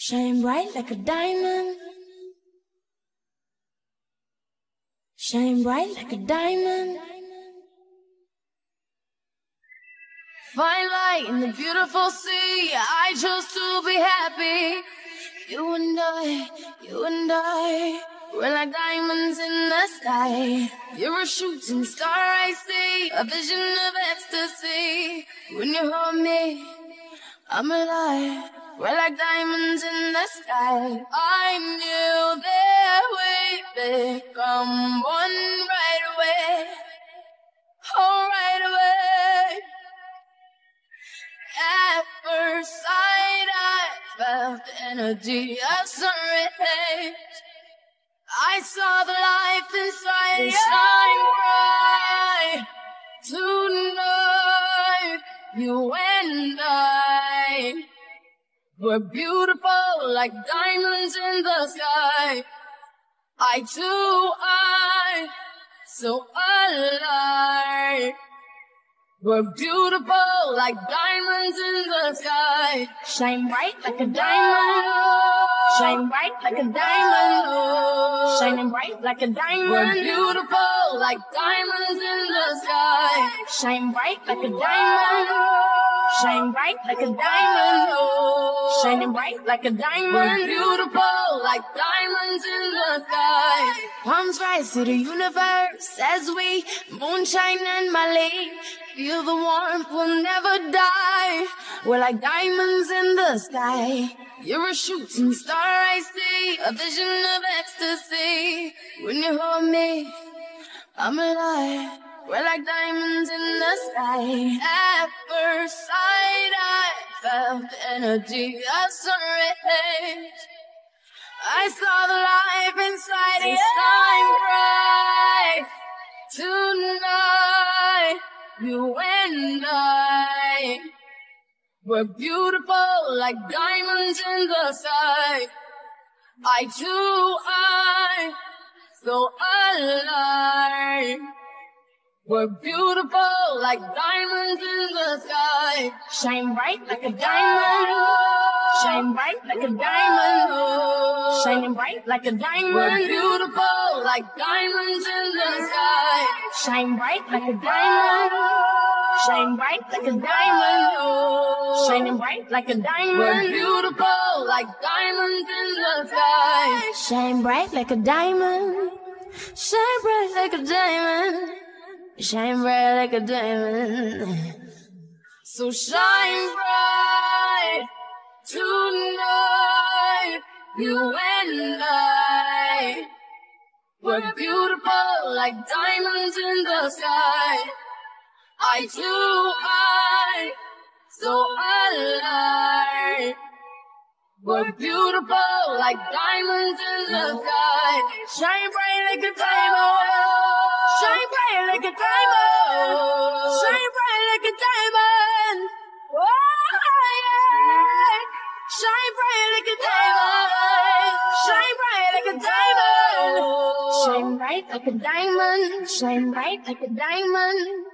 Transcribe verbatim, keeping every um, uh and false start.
Shine bright like a diamond. Shine bright like a diamond. Fine light in the beautiful sea. I chose to be happy. You and I, you and I, we're like diamonds in the sky. You're a shooting star I see, a vision of ecstasy. When you hold me, I'm alive. We're like diamonds in the sky. I knew that we'd become one right away. Oh, right away. At first sight, I felt the energy of sun rays. I saw the life inside you. Shine bright tonight. You and I were beautiful like diamonds in the sky. I too, I, so alive. We're beautiful like diamonds in the sky. Shine bright like a diamond. Shine bright like a diamond. Shining bright like a diamond. We're beautiful like diamonds in the sky. Shine bright like a diamond. Shine bright like a diamond. Shining bright like a diamond. We're beautiful like diamonds in the sky. Palms rise to the universe as we moonshine and Malay. Feel the warmth, we'll never die. We're like diamonds in the sky. You're a shooting star I see, a vision of ecstasy. When you hold me, I'm alive. We're like diamonds in the sky. At first sight, I felt the energy of sun rays. I saw the life inside you. Shine bright tonight. You and I were beautiful like diamonds in the sky. I too, I, so alive. We're beautiful like diamonds in the sky. Shine bright like a diamond. Shine bright like a diamond. Shining bright like a diamond. We're beautiful like diamonds in the sky. Shine bright like a diamond. Shine bright like a diamond. Shining bright like a diamond. We're beautiful like diamonds in the sky. Shine bright like a diamond. Shine bright like a diamond. Shine bright like a diamond. So shine bright tonight. You and I were beautiful like diamonds in the sky. I too, I, so alive. We're beautiful like diamonds in the sky. Shine bright like a diamond. Shine bright like a diamond. Shine bright like a diamond. Oh, yeah. Shine bright like a diamond. Shine bright like a diamond. Shine bright like a diamond. Shine bright like a diamond.